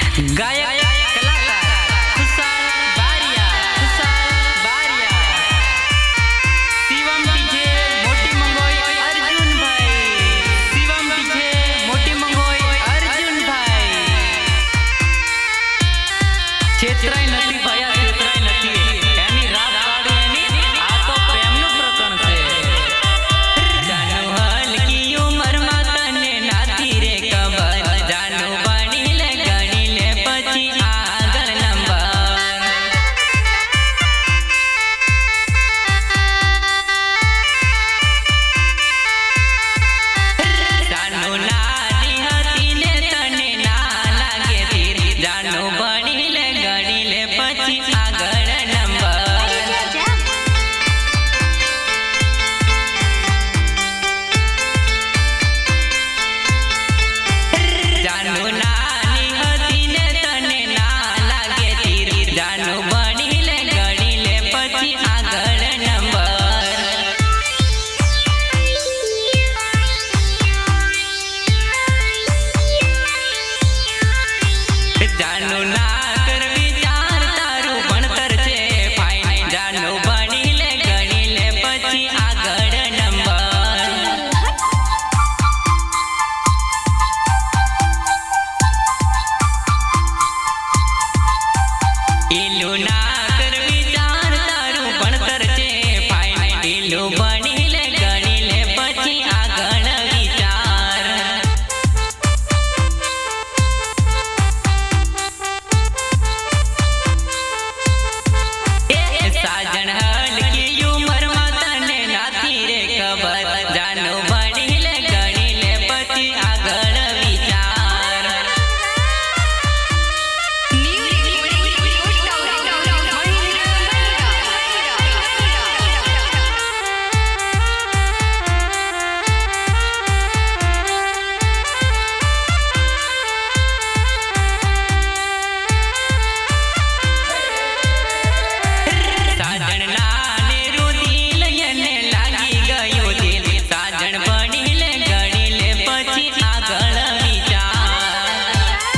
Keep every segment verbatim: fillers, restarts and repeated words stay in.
गायक कलाकार खुशाल बारिया खुशाल बारिया शिवम डीजे मोटी मंगोई अर्जुन भाई शिवम डीजे मोटी मंगोई अर्जुन भाई क्षेत्राय नथी भया क्षेत्राय नथी एनी रात काढी एनी आ तो प्रेमનું પ્રકરણ છે જાનો હાલ की उम्र માં તને નાતી રે ખબર જાનો બની લે ગણી લે પછી આગળ નંબર જાનો નાની હતી ને તને ના લાગે તીર જાનો બની લે ગણી લે પછી આગળ નંબર જાનો નાની હતી ને તને ના લાગે તીર જાનો બની લે ગણી લે પછી આગળ નંબર જાનો ના કર વિચાર તારું ભણતર છે ફાઇન જાનો બની લે ગણી લે પછી આગળ નંબર ઈલું ના કર વિચાર તારું ભણતર છે ફાઇન ઈલું બની લે ગણી લે પછી આગળ વિચાર એ સાજણ હાલ की उम्र માં તને નાતી રે ખબર જાનો બની લે ગણી લે પછી આગળ વિચાર સાજણ નાને રુદિલ એને લાગી ગયું દિલ સાજણ બની લે ગણી લે પછી આગળ વિચાર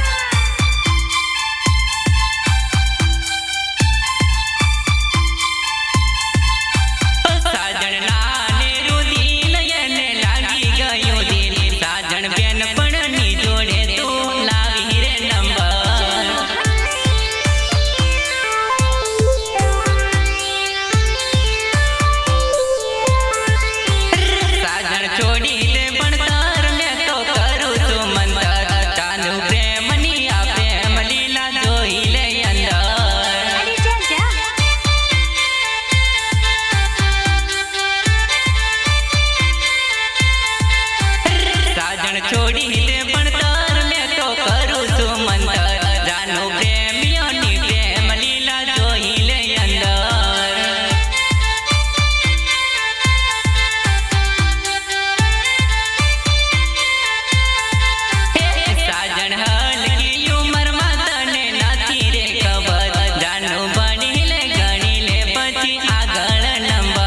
સાજણ નાને રુદિલ એને લાગી ગયું દિલ સાજણ બેન પણની જોડે તું લાવી રે નંબર સાજણ છોડી દે ભણતર મેં તો કરું છું મંતર ચાલુ પ્રેમની આ પ્રેમ લીલા જોઈ લે અંદર સાજણ છોડી દે ભણતર મેં તો કરું છું મંતર જાનો પ્રેમીઓની પ્રેમ લીલા જોઈ લે અંદર સાજણ હાલ की उम्र માં તને નાતી રે ખબર જાનો બની લે ગણી લે પછી આગળ નંબર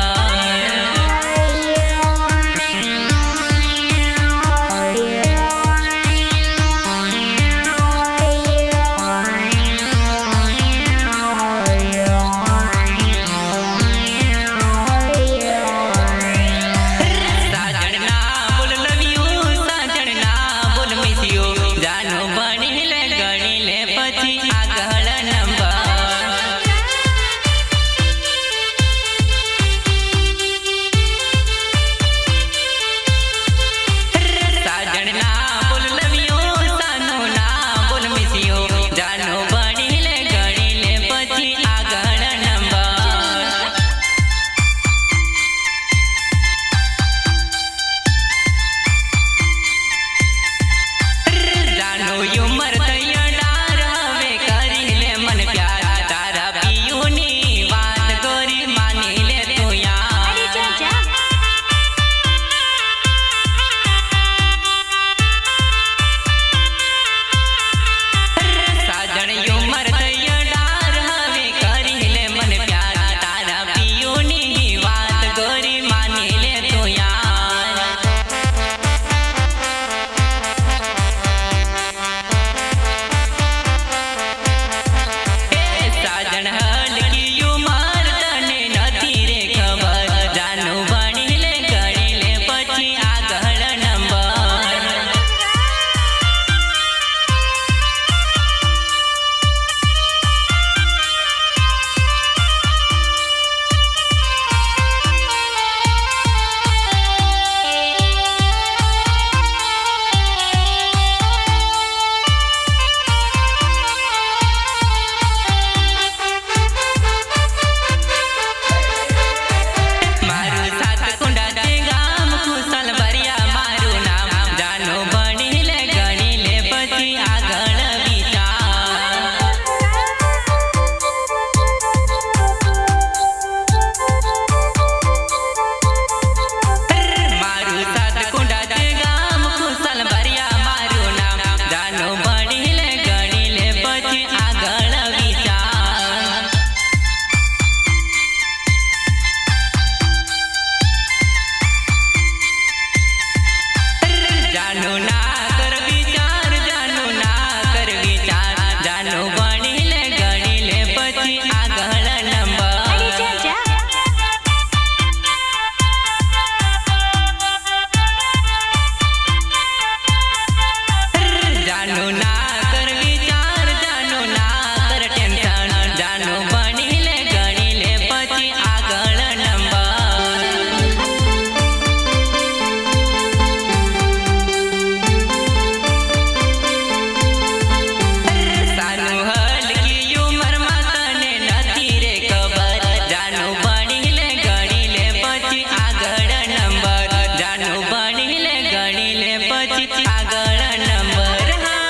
આગળ નંબર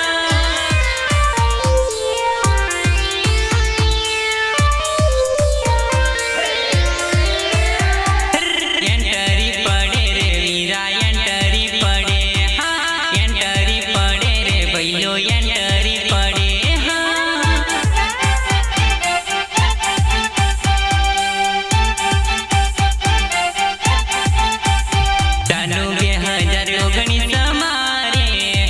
એન્ટરી પડે રે વીરા એન્ટરી પડે હા એન્ટરી પડે રે ભઈલો એન્ટરી પડે ચાલુ બે હજાર ઓગણીસ મારે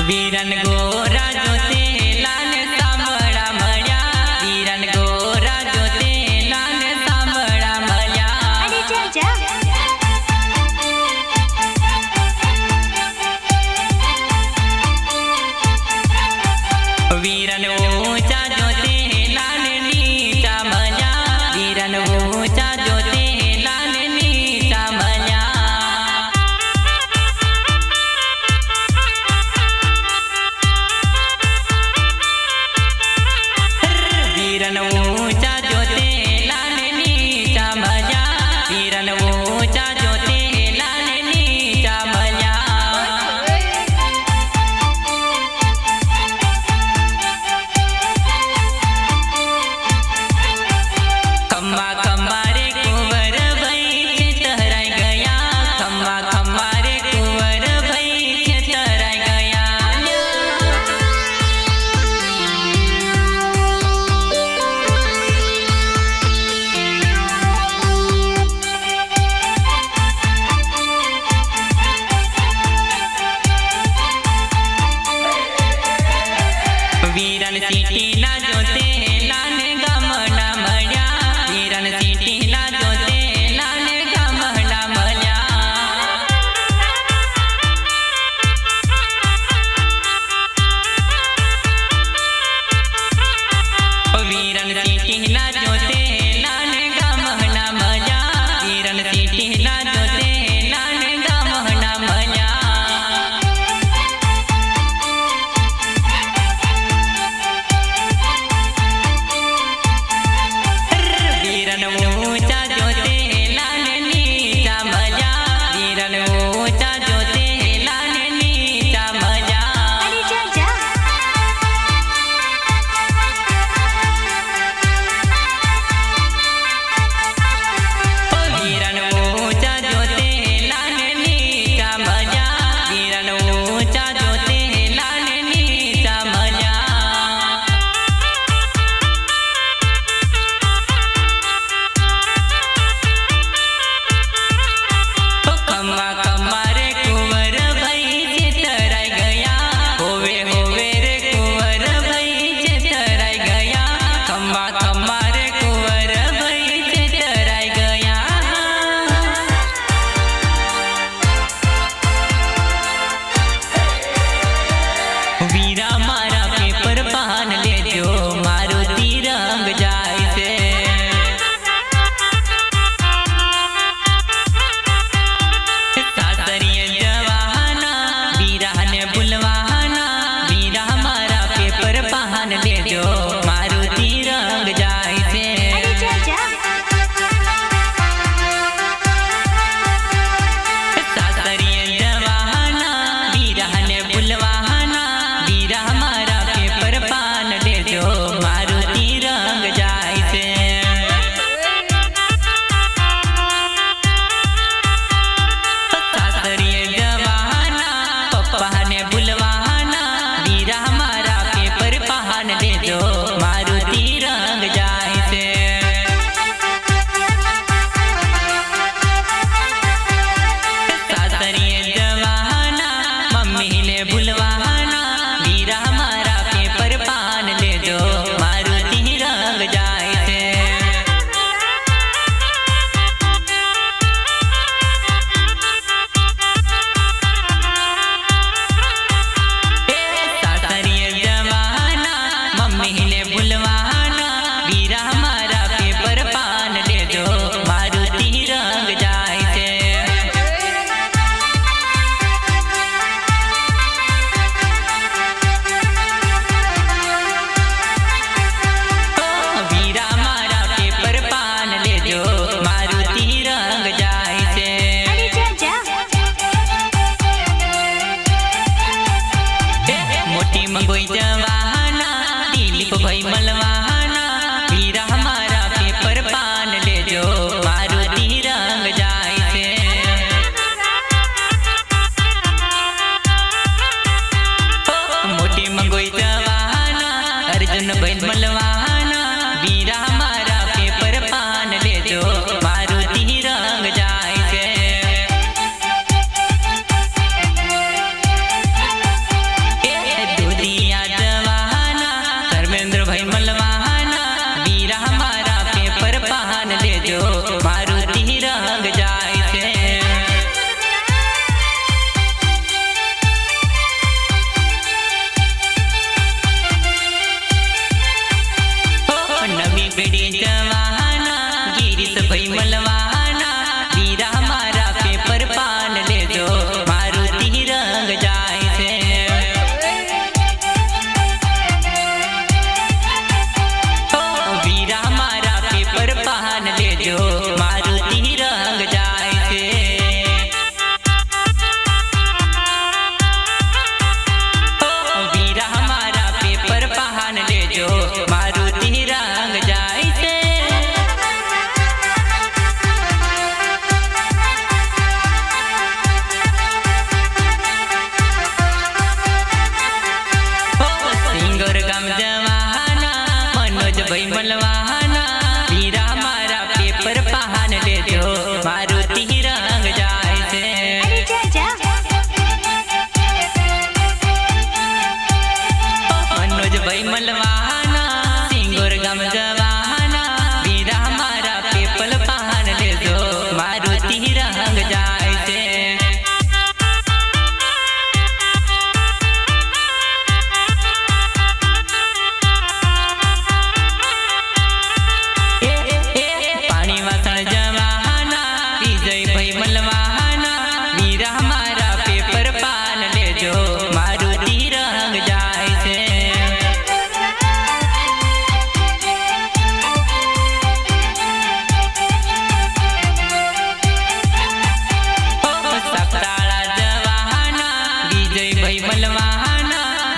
વીરન ગોરા જોતે લાલ સાંભળા મળ્યા વીરન ગોરા જોતે લાલ સાંભળા મળ્યા અરે જા જા વીરન ઊંચા જોતે લાલ નીચા મળ્યા વીરન ઊંચા જોતે લાલ નીચા મળ્યા વીરન ઊંચા જોતે લાલ નીચા મળ્યા વીરન ઊંચા જોતે લાલ નીચા મળ્યા ખમ્મા ખમ્મા રે કુંવર ભાઈ છેતરાઈ ગયા ખમ્મા ખમ્મા રે કુંવર ભાઈ છેતરાઈ ગયા વીરન સીટી ના જોતે લાલ ગામના મળ્યા વીરન સીટી ના જોતે લાલ ગામના મળ્યા વીરન સીટી ના જોતે લાલ ગામના મળ્યા વીરન સીટી ના જોતે લાલ ગામના મળ્યા વીરન ઊંચા જોતે લાલ નીચા મળ્યા વીરન ઊંચા જોતે લાલ નીચા મળ્યા અરે જા જા વીરન ઊંચા જોતે લાલ નીચા મળ્યા વીરન ઊંચા જોતે લાલ નીચા મળ્યા ખમ્મા ખમ્મા રે કુંવર ભાઈ છેતરાઈ ગયા હોવે હોવે રે કુંવર ભાઈ છેતરાઈ ગયા ખમ્મા ખમ્મા રે કુંવર ભાઈ છેતરાઈ ગયા વીરા મારા પેપર પાન લેજો મારો તિરંગ જાય છે સાસરીએ જવાના વીરાને ભૂલવાના વીરા મારા પેપર પાન લેજો મારો તિરંગ જાય છે અરે જા જા સાસરીએ જવાના વીરાને ભૂલવાના વીરા મારા પેપર પાન લેજો મારો તિરંગ જાય છે સાસરીએ જવાના પપ્પાને ભૂલવાના વીરા મારા પેપર પાન લેજો મારો તિરંગ જાય છે સાસરીએ જવાના મમ્મીને ભૂલવાના વીરા મારા પેપર પાન લેજો મારો તિરંગ જાય છે સાસરીએ જવાના મમ્મીને ભૂલવાના વીરા મારા પેપર પાન લેજો મારો તિરંગ જાય છે વીરા મારા પેપર પાન લેજો મારો તિરંગ જાય છે અરે જા જા મોટી મંગોઈ જવાના દિલીપ ભાઈ મળવાના વીરા મારા પેપર પાન લેજો મારો તિરંગ જાય છે મોટી મંગોઈ જવાના અર્જુન ભાઈ મળવાના વીરા મારા પેપર પાન લેજો મારો તિરંગ જાય છે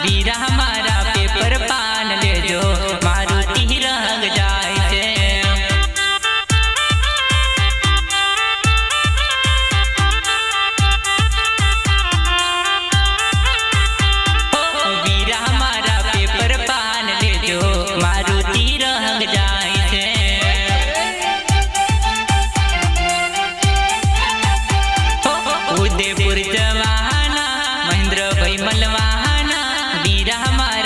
वीरा हमारा पेपर पान ले जो मारुति रंग जाए छे। ओ वीरा हमारा पेपर पान ले जो मारुति रंग जाए छे। उदयपुर जवाना महेंद्र भाई मलवाना वीरा हमारा